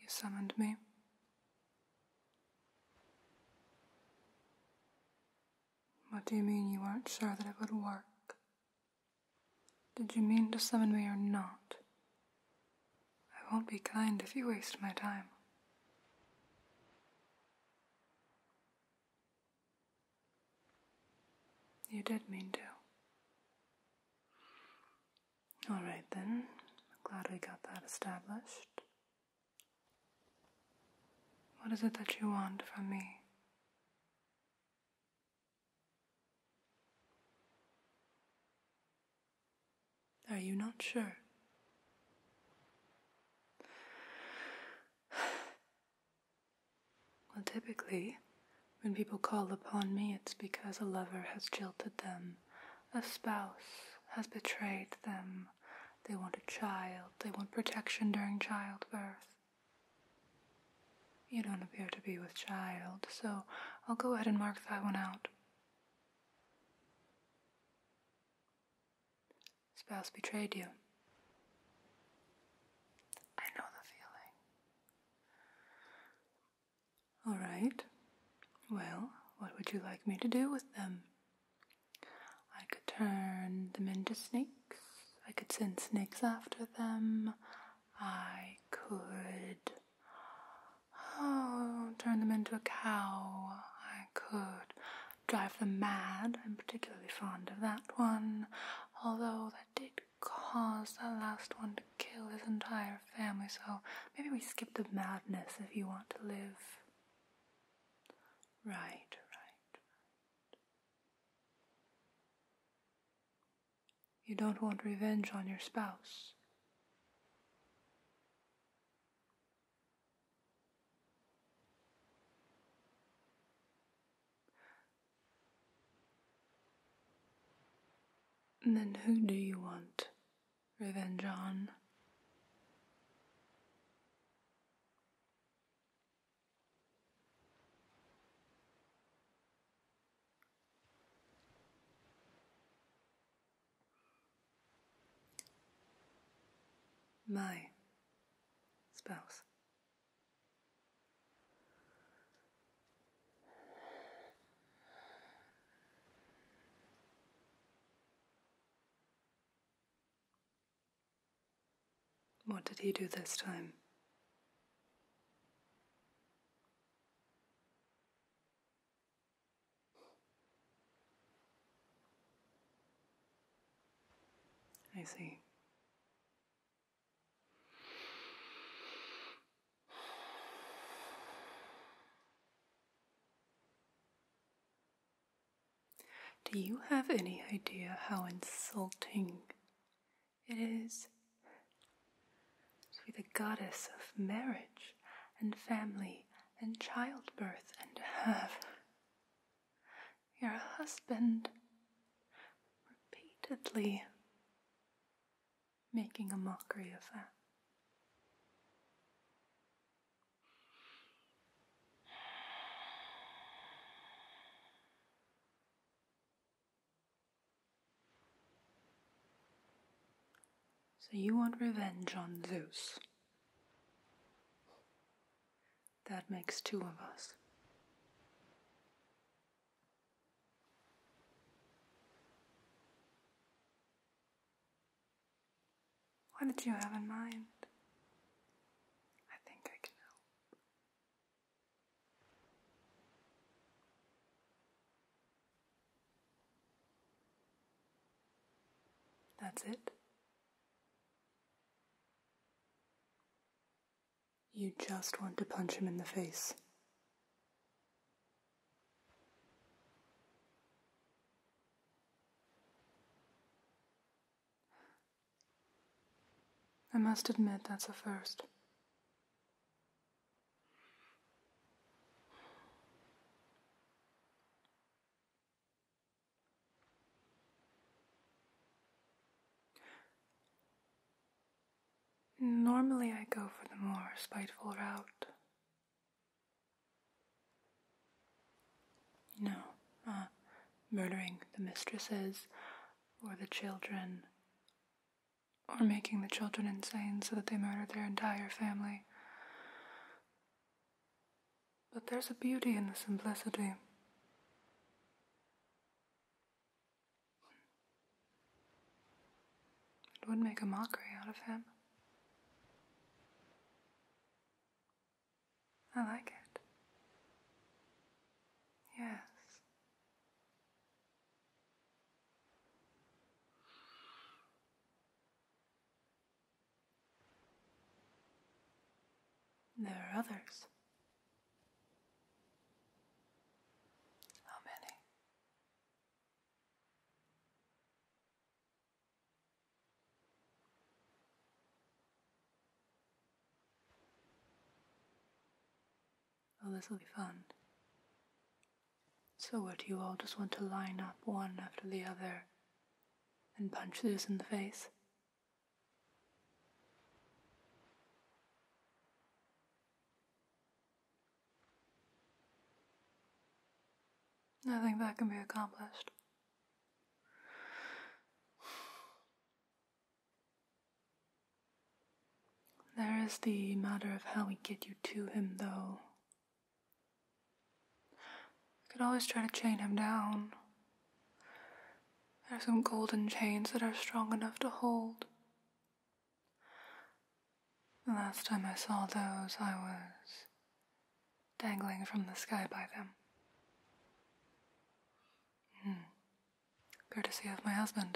summoned me. What do you mean you weren't sure that it would work? Did you mean to summon me or not? I won't be kind if you waste my time. You did mean to. All right then, I'm glad we got that established. What is it that you want from me? Are you not sure? Well, typically, when people call upon me, it's because a lover has jilted them, a spouse has betrayed them, they want a child, they want protection during childbirth. You don't appear to be with child, so I'll go ahead and mark that one out. Spouse betrayed you. I know the feeling. All right. Well, what would you like me to do with them? I could turn them into snakes. I could send snakes after them. I could turn them into a cow. I could drive them mad. I'm particularly fond of that one, although that did cause that last one to kill his entire family, so maybe we skip the madness if you want to live. Right. You don't want revenge on your spouse. And then who do you want revenge on? My spouse. What did he do this time? I see. Do you have any idea how insulting it is to be the goddess of marriage and family and childbirth and to have your husband repeatedly making a mockery of that? So you want revenge on Zeus? That makes two of us. What did you have in mind? I think I can help. That's it? You just want to punch him in the face. I must admit that's a first. Normally I go for the more spiteful route. You know, murdering the mistresses or the children, or making the children insane so that they murder their entire family. But there's a beauty in the simplicity. It would make a mockery out of him. I like it. Yes. There are others. How many? Oh, this will be fun. So what, you all just want to line up one after the other and punch Zeus in the face? I think that can be accomplished. There is the matter of how we get you to him, though. We could always try to chain him down. There are some golden chains that are strong enough to hold. The last time I saw those, I was dangling from the sky by them. Courtesy of my husband.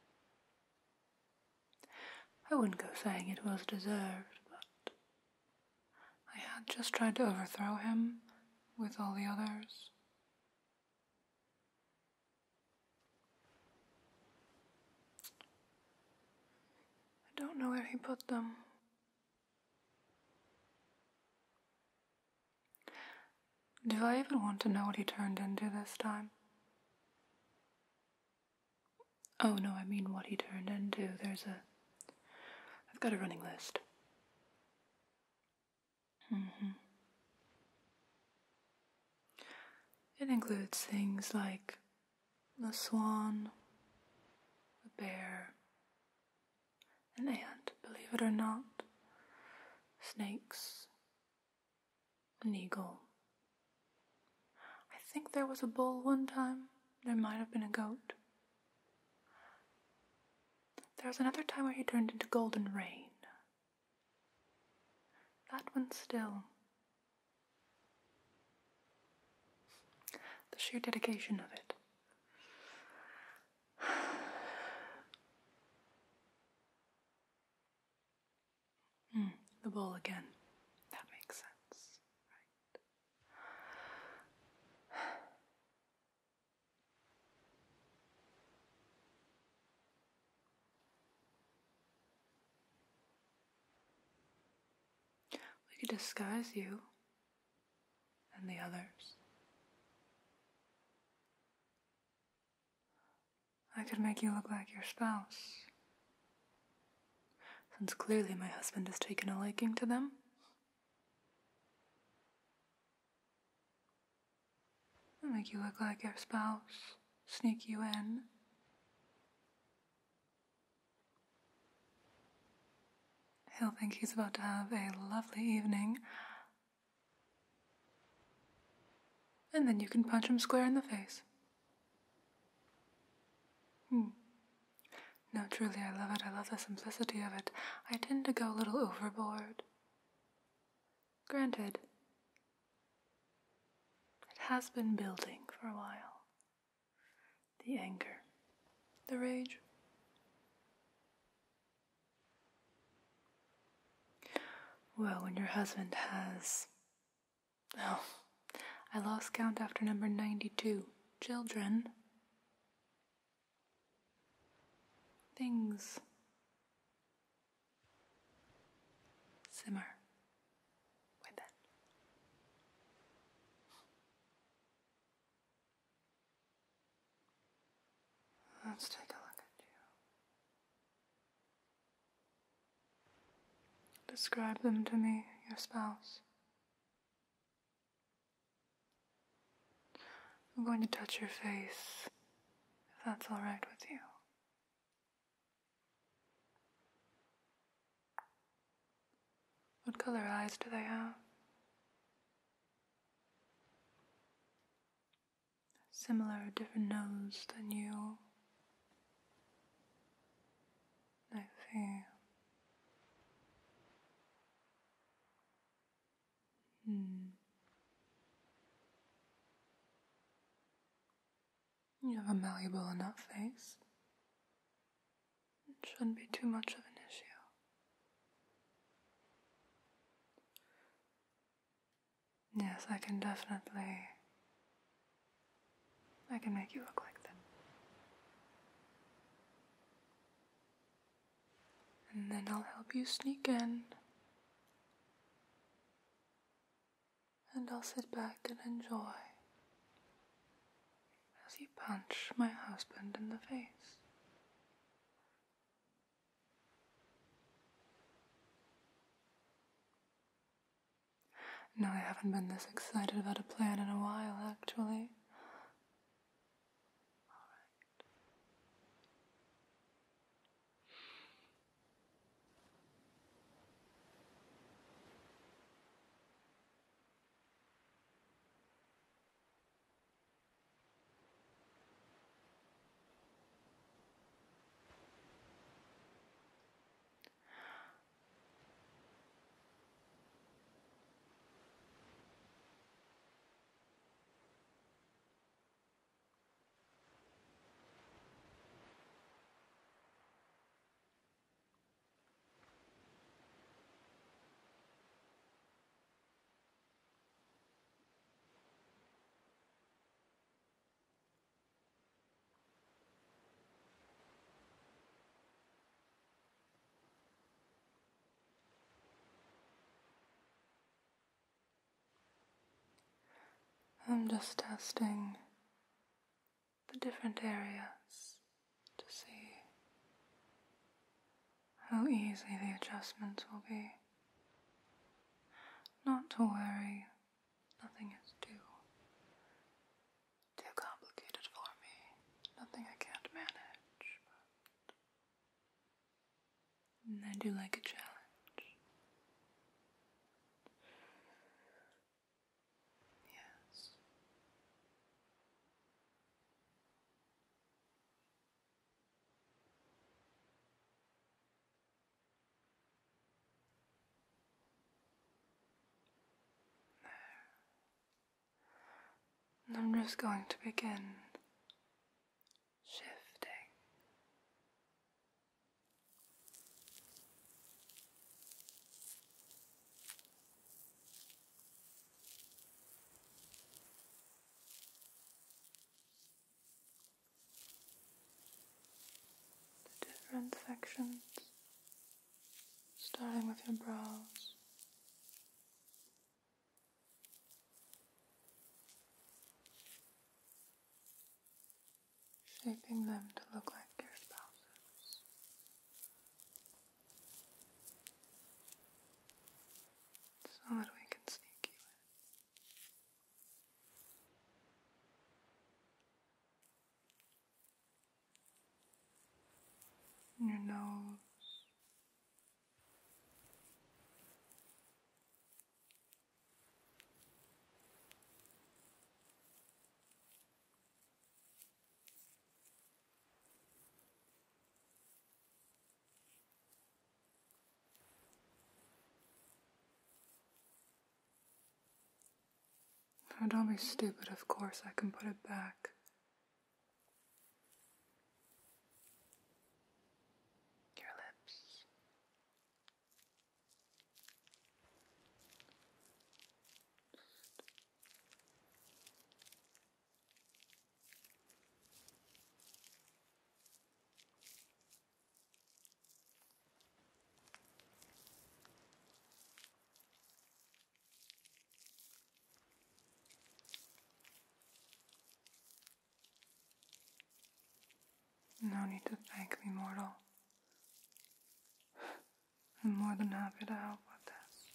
I wouldn't go saying it was deserved, but I had just tried to overthrow him with all the others. I don't know where he put them. Do I even want to know what he turned into this time? Oh no, I mean what he turned into. I've got a running list. It includes things like the swan, the bear, an ant, believe it or not, snakes, an eagle. I think there was a bull one time. There might have been a goat. There was another time where he turned into golden rain. That one still. The sheer dedication of it. The bull again. That makes sense, right? We could disguise you and the others. I could make you look like your spouse. Since clearly my husband has taken a liking to them. I'll make you look like your spouse, sneak you in. He'll think he's about to have a lovely evening. And then you can punch him square in the face. No, truly, I love it. I love the simplicity of it. I tend to go a little overboard. Granted, it has been building for a while. The anger, the rage. Well, when your husband has... Oh, I lost count after number 92. Children. Things simmer with it. Let's take a look at you. Describe them to me, your spouse. I'm going to touch your face, if that's all right with you. What color eyes do they have? similar, different nose than you. I see. You have a malleable enough face. It shouldn't be too much of an issue. Yes, I can make you look like that. And then I'll help you sneak in. And I'll sit back and enjoy as you punch my husband in the face. No, I haven't been this excited about a plan in a while, actually. I'm just testing the different areas to see how easy the adjustments will be. Not to worry, nothing is too complicated for me. Nothing I can't manage. And I do like a challenge. Yes. And I'm just going to begin shifting. The different sections, starting with your brows. Shaping them to look like your spouses. So that we can sneak you in. Your nose. Oh, don't be stupid, of course I can put it back. Your lips. No need to thank me, mortal. I'm more than happy to help with this.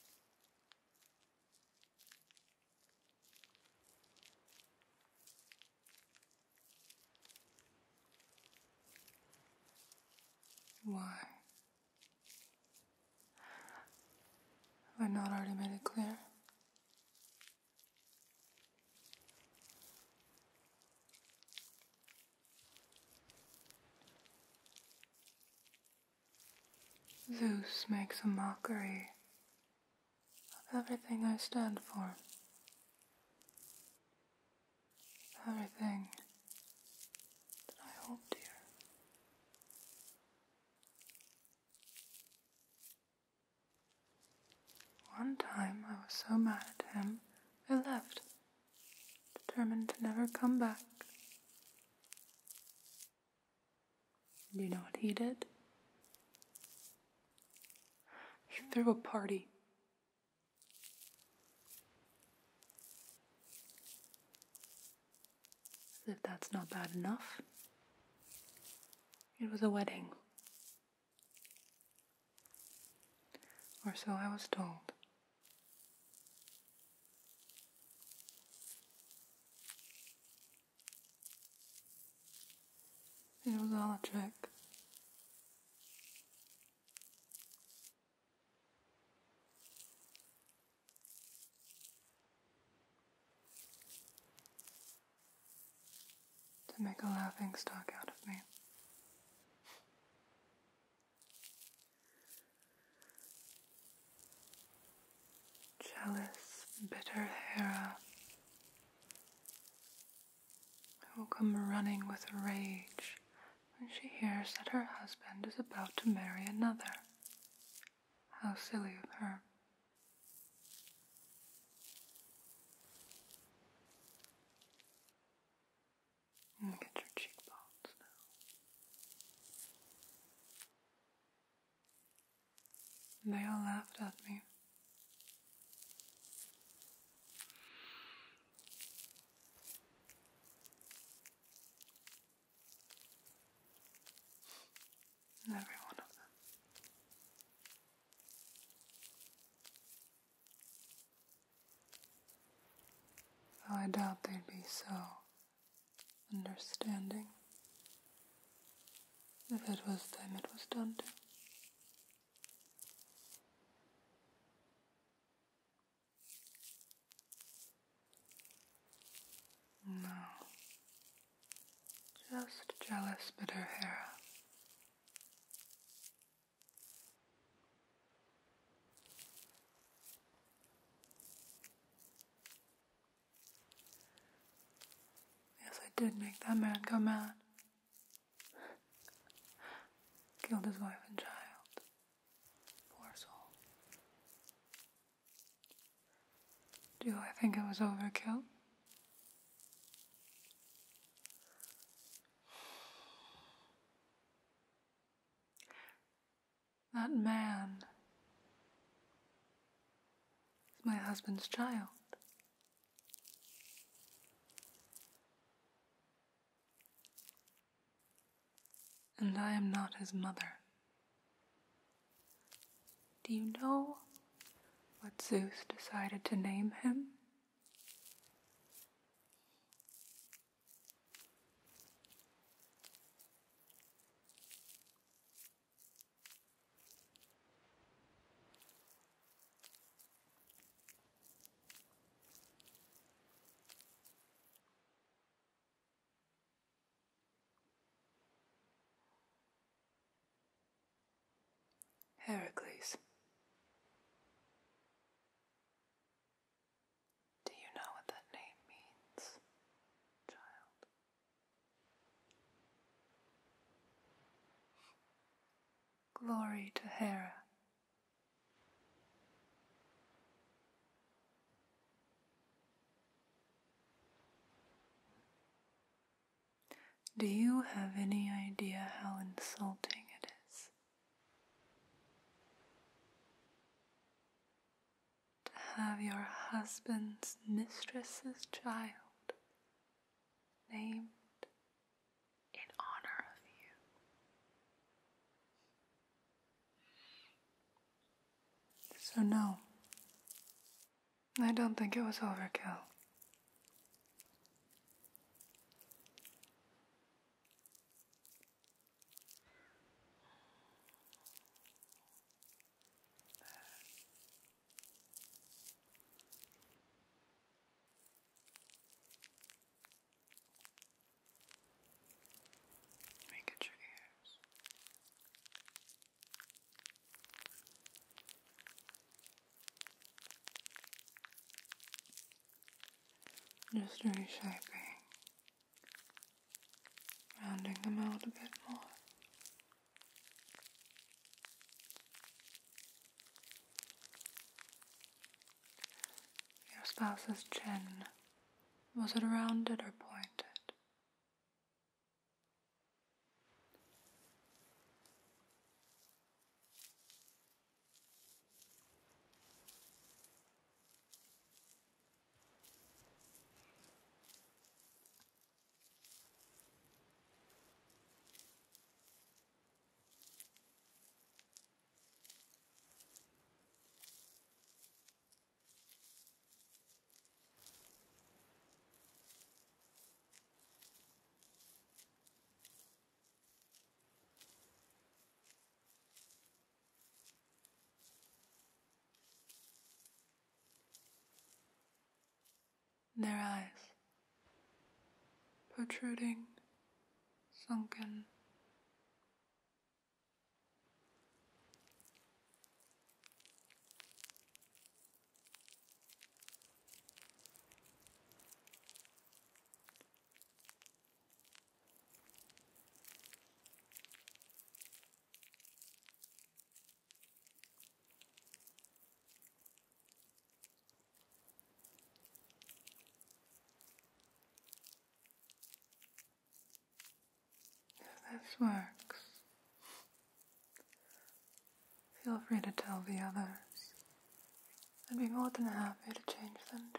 Why? Have I not already made it clear? Zeus makes a mockery of everything I stand for. Everything that I hold dear. One time I was so mad at him, I left, determined to never come back. Do you know what he did? He threw a party. As if that's not bad enough. It was a wedding. Or so I was told. It was all a trick. To make a laughing stock out of me. Jealous, bitter Hera, who will come running with rage when she hears that her husband is about to marry another. How silly of her. Look at your cheekbones now. They all laughed at me. Every one of them. Though I doubt they'd be so understanding if it was them it was done to. No. Just jealous, bitter Hera. Yes, I did make that man go mad. Killed his wife and child. Poor soul. Do I think it was overkill? That man is my husband's child. And I am not his mother. Do you know what Zeus decided to name him? Heracles. Do you know what that name means, child? Glory to Hera. Do you have any idea how insulting it is to have your husband's mistress's child named in honor of you? So no, I don't think it was overkill. Make it your ears. Just reshaping, rounding them out a bit more. Your spouse's chin, was it rounded or pointed? Their eyes, protruding, sunken. If this works, feel free to tell the others. I'd be more than happy to change them too.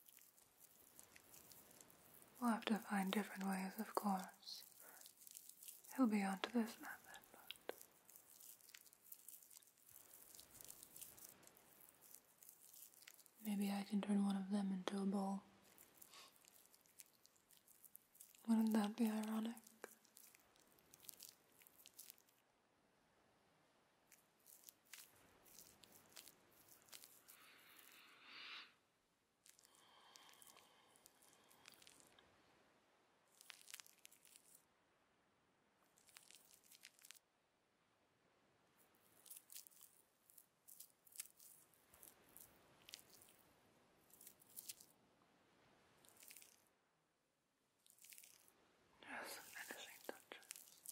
We'll have to find different ways, of course. He'll be onto this method, but maybe I can turn one of them into a bull. Wouldn't that be ironic? Just finishing touches.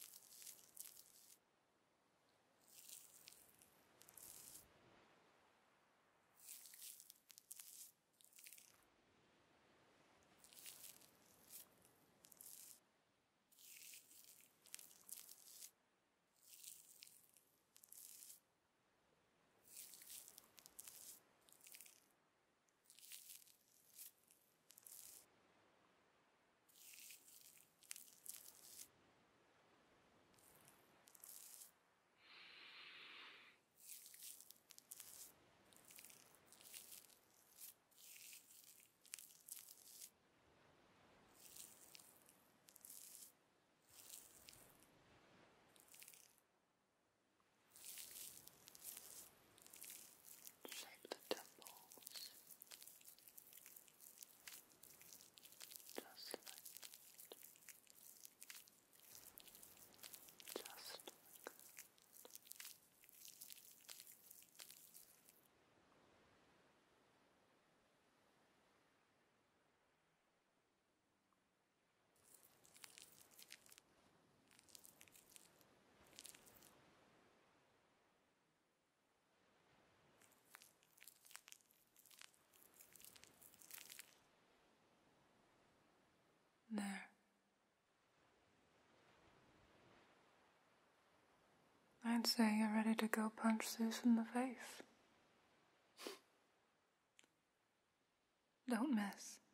Shape the temples. Just like there. I'd say you're ready to go punch Zeus in the face. Don't miss.